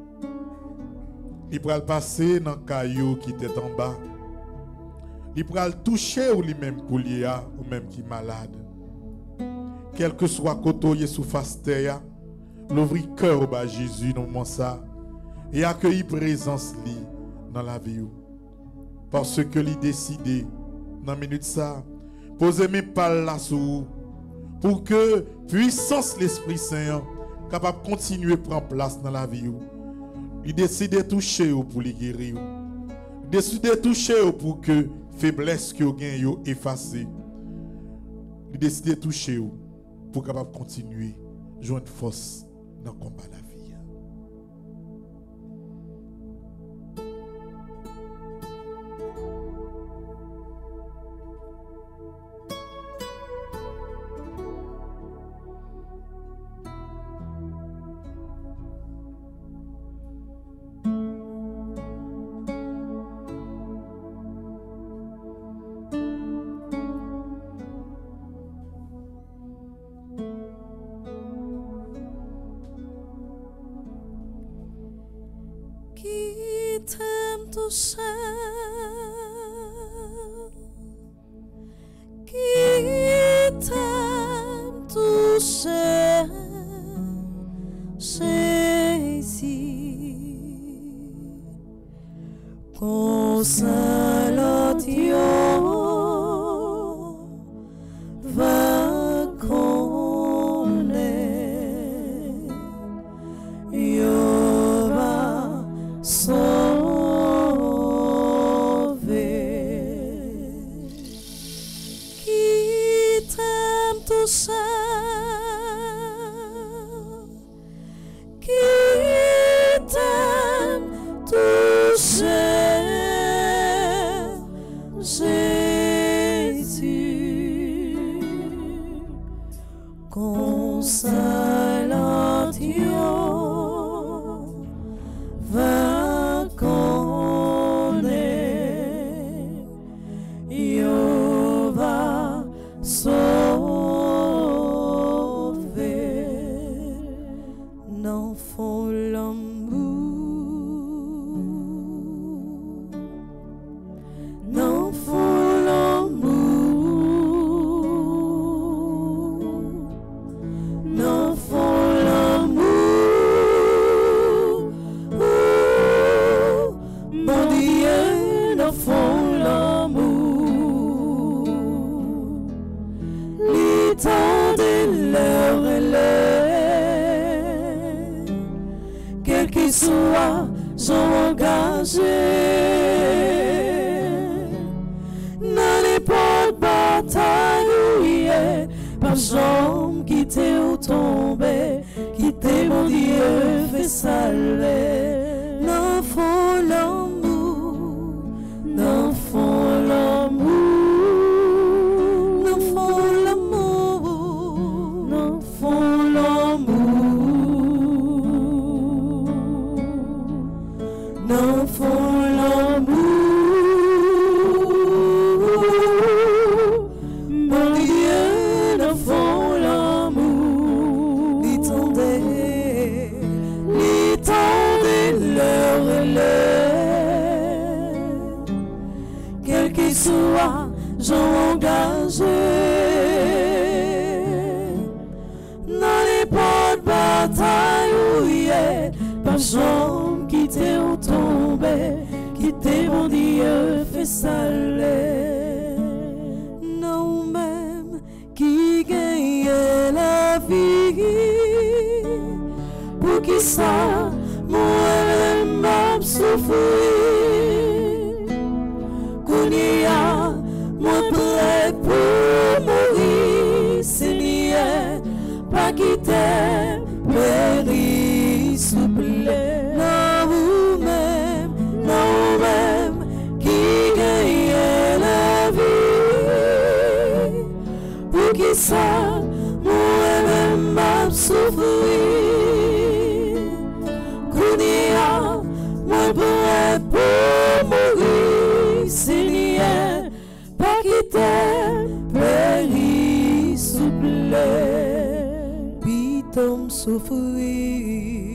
Il pourra le passer dans le caillou qui était en bas. Il pourra le toucher ou lui-même pour lui ou même qui est malade. Quel que soit côté sous face terre, l'ouvrir cœur au bas Jésus dans le moment ça et accueillir présence li dans la vie. Parce que lui décidé dans minute ça posez mes paroles là sous pour que puissance l'Esprit Saint capable de continuer à prendre place dans la vie. Il décide de toucher pour les guérir. Il décide de toucher pour que faiblesse que vous gagnez effacée. Il décide de toucher pour capable de continuer à joindre force dans le combat de la vie. T'aime toucher, qui t'aime toucher, Jésus, consolation, va connaître, yo va so. Qui t'aime toucher, Jésus, consolation, va connaître, yo va sauver. Non font l'amour, non font l'amour, non font l'amour, mon Dieu, non font l'amour, les temps de leur élève. Quel qu'il soit, sont engagés dans n'importe bataille où il est, par jambe quitter ou tomber, quitter mon Dieu fait saluer. Non font l'amour, non font l'amour. jambe qui t'est tombé, qui t'est mon Dieu fait saler. Non même qui gagne la vie, pour qui ça moi-même m'a souffert. Qu'on y a moi prêt pour mourir, Seigneur, pas quitter, périr, s'il vous plaît. Non vous-même, non vous-même, qui gagne la vie, pour qui ça, moi-même m'a souffert. Qu'on y a moi prêt pour mourir, Seigneur, pas quitter, périr, s'il vous plaît. Puis t'en souffrir,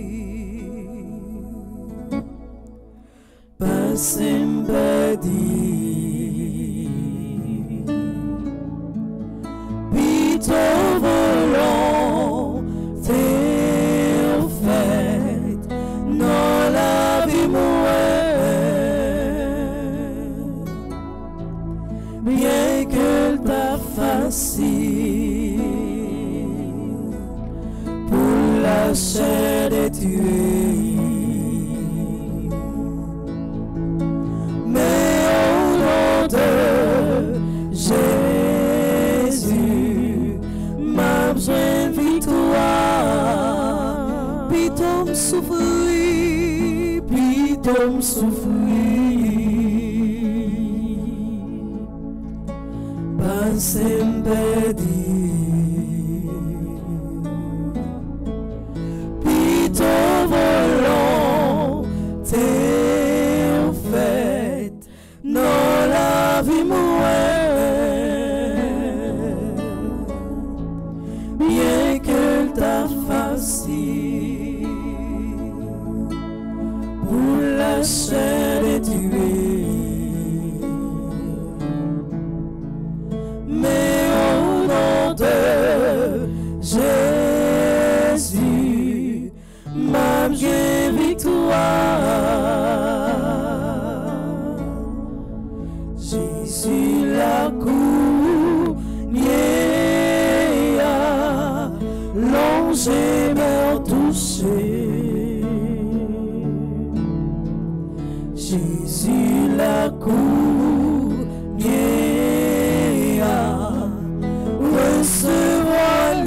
pas sympathie. Puis ton volant, t'es en fait, dans la vie mouette. Bien que ta facile pour la chair des tués, mais au nom de Jésus, ma jeune victoire, puis t'en souffrir, puis t'en souffrir. Sympathie, puis ton volant, t'es en fait dans la vie mouette. Bien que ta facile pour la chair des tués, Jésus, ma bien victoire. Jésus la cour, a longé, mer touché. Jésus la cour, a recevoir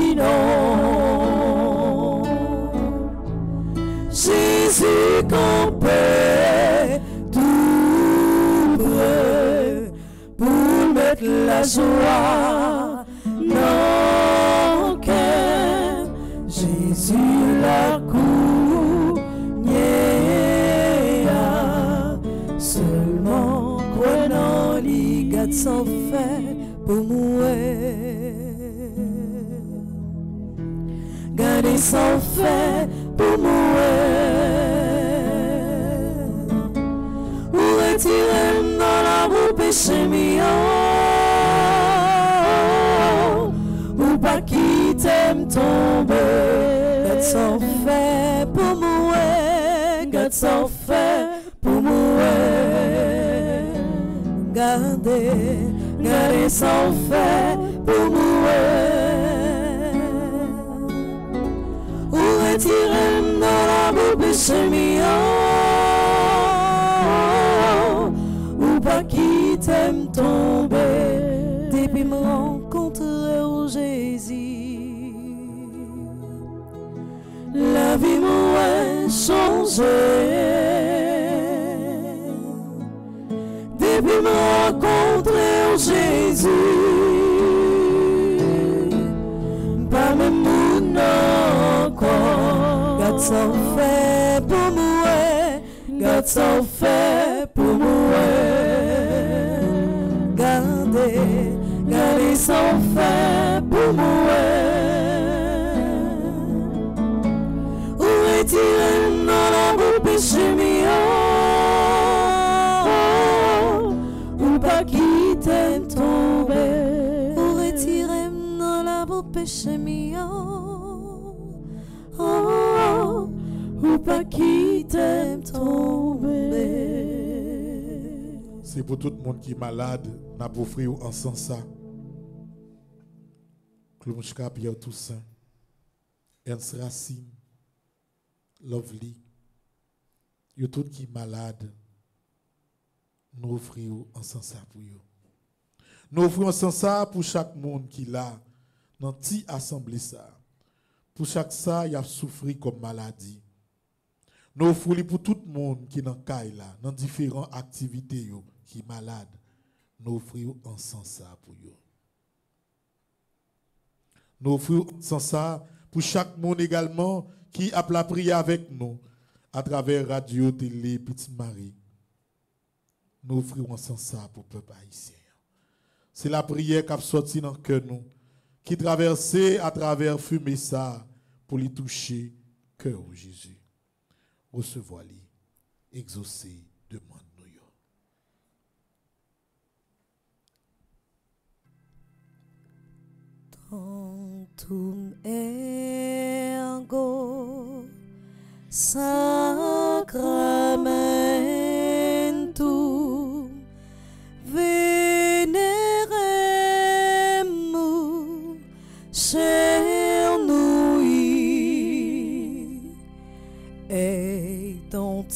l'inon. Jésus campait tout près pour mettre la joie dans le cœur. Jésus la cour, seulement croyant les gars sans fait pour mourir. Garder sans fait pour mourir. Ou retirer dans la boue péché mien. Ou pas quitter me tomber. Garde sans fait pour mourir. Garde sans fait pour mourir. Garder, garder sans fait pour mourir. Ou retirer dans la boue péché mien. Ou pas quitter me tomber. Depuis me rencontrer au Jésus, la vie m'a changé. Depuis me rencontrer au Jésus, pas même mon encore. Garde sans fait pour mourir, garde sans fait pour mourir. Gardez, gardez sans fait pour mourir. Ou retirer dans la boue péché mien. Ou pas quitter me tomber. Ou retirer dans la boue péché mien. Ou pas quitter même tomber. C'est pour tout le monde qui est malade, n'a pas offert ensemble ça. Cloumchka Pierre Toussaint, Ernst Racine, Lovely, yo tout qui est malade, nous offrons ensemble ça pour eux. Nous offrons ensemble ça pour chaque monde qui là dans petite assemblée ça. Pour chaque ça, il a souffert comme maladie. Nous offrons pour tout le monde qui est dans caille là, dans différentes activités yo, qui est malade. Nous offrons ensemble ça pour eux. Nous offrons ensemble ça pour chaque monde également qui a la prière avec nous à travers radio, télé, Petite Marie. Nous offrons ensemble ça pour le peuple haïtien. C'est la prière qui a sorti dans le cœur nous, qui traverse à travers fumée ça pour lui toucher cœur de Jésus. Recevoir-lui, exaucer, demande-nous. Tantum ergo sacramentum veneremur cernui et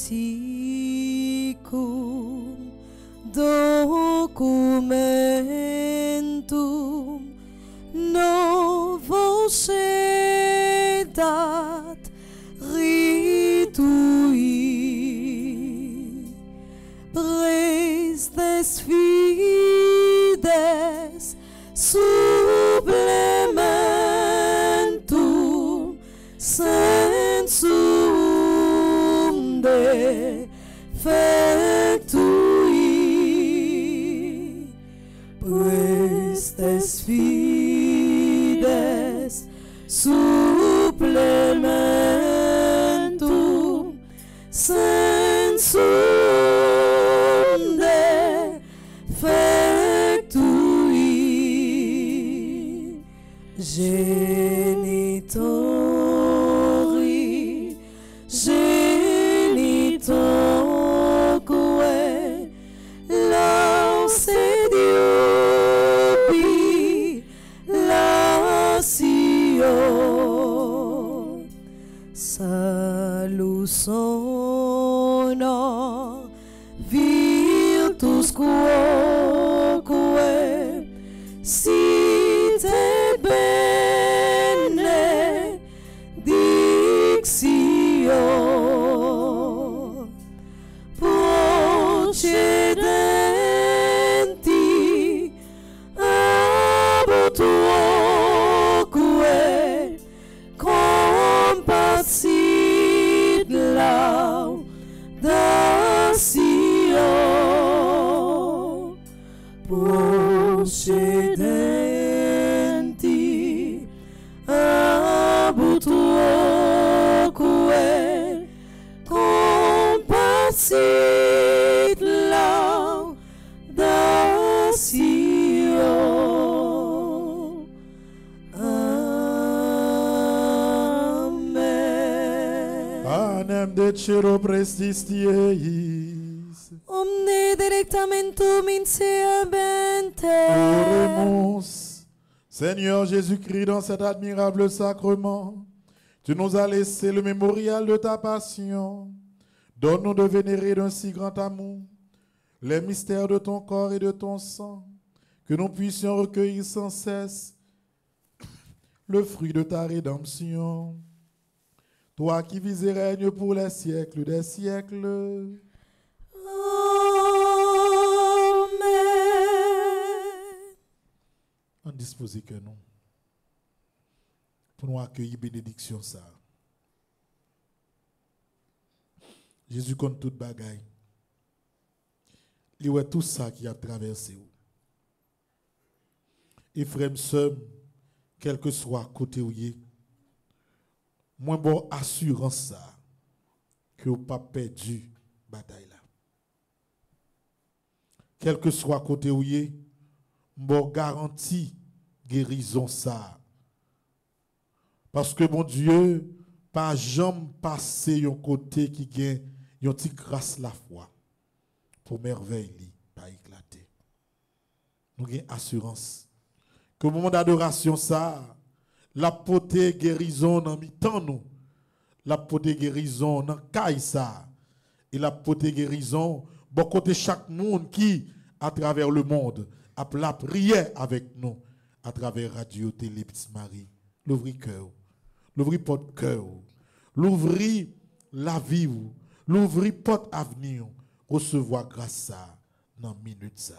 anticum documentum novo sedat ritui pres des fides supplementum sensum defectui pres des fides supplementum sensum defectui genitori genitoque lausediopi latio salus honor virtus quoque site benedictio procedenti ab tuoque compassit laudatio procedenti ab tuoque compassit laudatio. Amen. Panem de cero prestistieis. Omne delectamentum inseabente. Oremus. Seigneur Jésus-Christ, dans cet admirable sacrement, tu nous as laissé le mémorial de ta passion. Donne-nous de vénérer d'un si grand amour les mystères de ton corps et de ton sang, que nous puissions recueillir sans cesse le fruit de ta rédemption. Toi qui vis et règnes pour les siècles des siècles. Amen. En disposer que nous, pour nous accueillir bénédiction ça. Jésus compte toute bagaille. Il y a tout ça qui a traversé. Et frère, sœur, quel que soit côté où il est, moins bon assurance ça que vous pas perdu bataille là. Quel que soit côté où il est, bon garantie guérison ça. Parce que mon Dieu, pas jamais passé un côté qui gagne Yon ti grâce la foi pour merveille li pas éclater. Nous avons assurance que au moment d'adoration ça, la potée guérison dans mi-temps nous, la potée guérison dans caille ça et la potée guérison bon côté chaque monde qui à travers le monde a la prière avec nous à travers Radio Télé Petite Marie. L'ouvrir cœur, l'ouvrir porte cœur, l'ouvrir la vie, l'ouvrir porte avenir, recevoir grâce ça dans minute ça.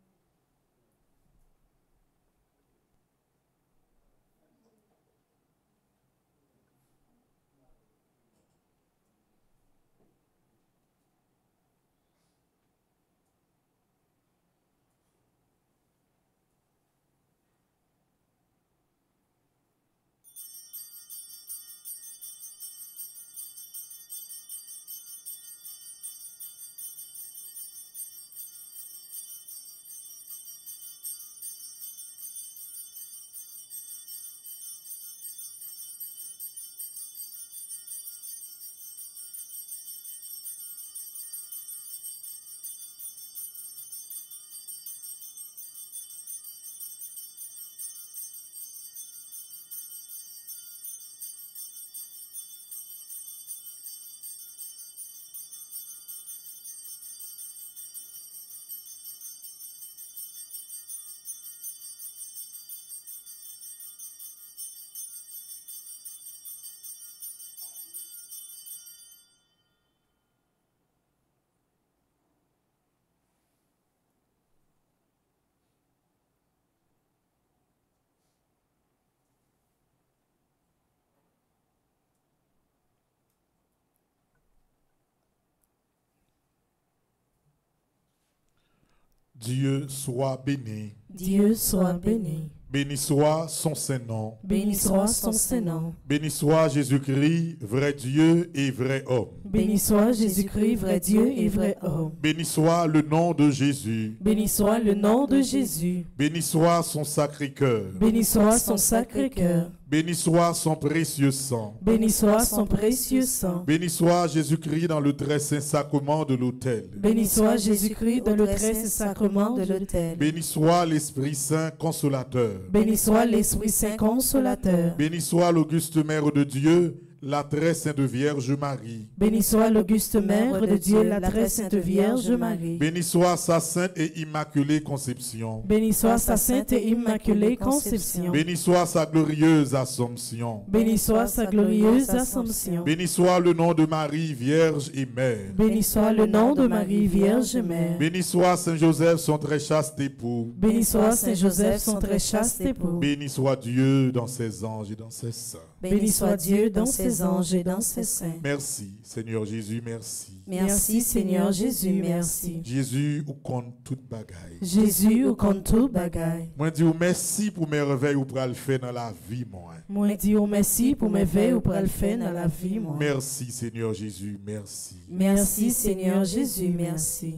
Dieu soit béni. Dieu soit béni. Béni soit son Saint-Nom. Béni soit son Saint-Nom. Béni soit Jésus-Christ, vrai Dieu et vrai homme. Béni soit Jésus-Christ, vrai Dieu et vrai homme. Béni soit le nom de Jésus. Béni soit le nom de Jésus. Béni soit son sacré cœur. Béni soit son sacré cœur. Béni soit son précieux sang. Béni soit son précieux sang. Béni soit Jésus-Christ dans le très saint sacrement de l'autel. Béni soit Jésus-Christ dans le très saint sacrement de l'autel. Béni soit l'Esprit Saint consolateur. Béni soit l'Esprit Saint consolateur. Béni soit l'auguste Mère de Dieu, la très sainte Vierge Marie. Béni soit l'auguste Mère de Dieu, la très sainte Vierge Marie. Béni soit sa sainte et immaculée conception. Béni soit sa sainte et immaculée conception. Béni soit sa glorieuse Assomption. Béni soit sa glorieuse Assomption. Béni soit le nom de Marie, Vierge et Mère. Béni soit le nom de Marie, Vierge et Mère. Béni soit Saint Joseph, son très chaste époux. Béni soit Saint Joseph, son très chaste époux. Béni soit Dieu dans ses anges et dans ses saints. Béni soit Dieu dans ses anges et dans ses saints. Merci, Seigneur Jésus, merci. Merci, Seigneur Jésus, merci. Jésus, ou compte toute bagaille. Jésus, ou compte tout bagaille. Moi, dis merci pour mes réveils ou pour le faire dans la vie, moi. Moi, dis merci pour mes veilles ou pour le faire dans la vie, moi. Merci, Seigneur Jésus, merci. Merci, Seigneur Jésus, merci.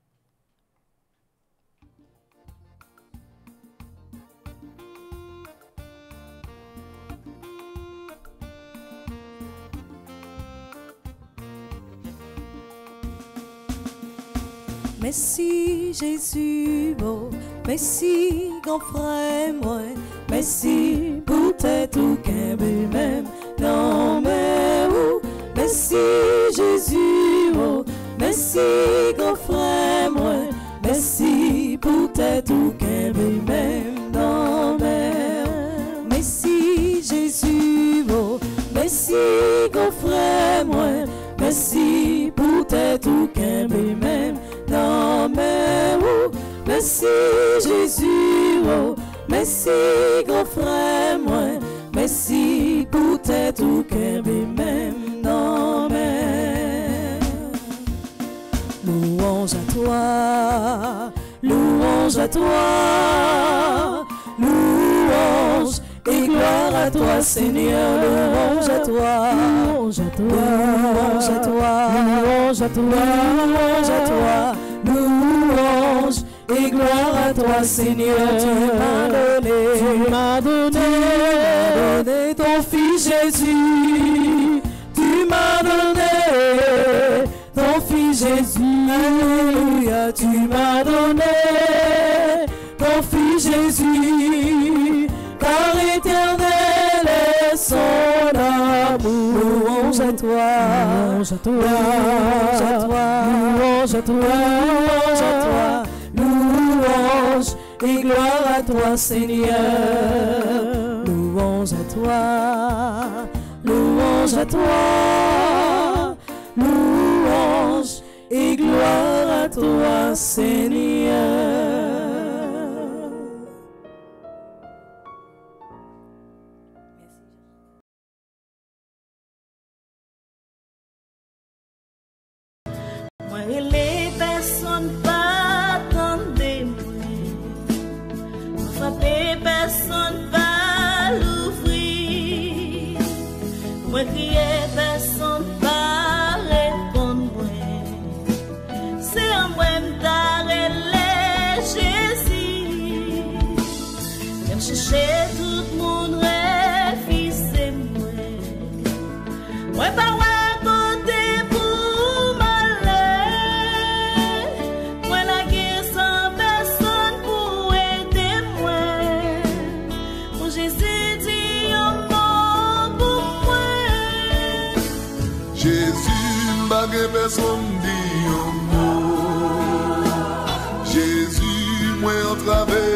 Merci Jésus, oh, merci grand frère moi, merci pour tête ou qu'un même, non mais où, merci Jésus, oh, merci grand frère moi, merci pour tête ou qu'un même, non mais merci Jésus, oh, merci grand frère moi, merci pour tête ou qu'un même. Non mais oh, merci Jésus, oh, merci grand frère moi, merci pour tête ou qu'un même, non mais louange à toi, louange à toi, louange et gloire à toi Seigneur, louange à toi, louange à toi, louange à toi, louange à toi, louange à toi, louange et gloire à toi Seigneur, tu m'as donné, tu m'as donné, donné ton fils Jésus, tu m'as donné ton Jésus, alléluia, tu m'as donné ton Fils Jésus, car éternel est son amour. Louange à toi, louange à toi, louange à toi, louange à toi, louange et gloire à toi, Seigneur. Louange à toi, louange à toi, louange et gloire à toi, Seigneur. Moi et les personnes pas attendez moi, frapper personne pas l'ouvrir, moi crier personne pas répondre moi, c'est un moi m'tare les Jésus, même chercher tout le monde refusé moi, moi pas personne dit un mot. Jésus, moi en travers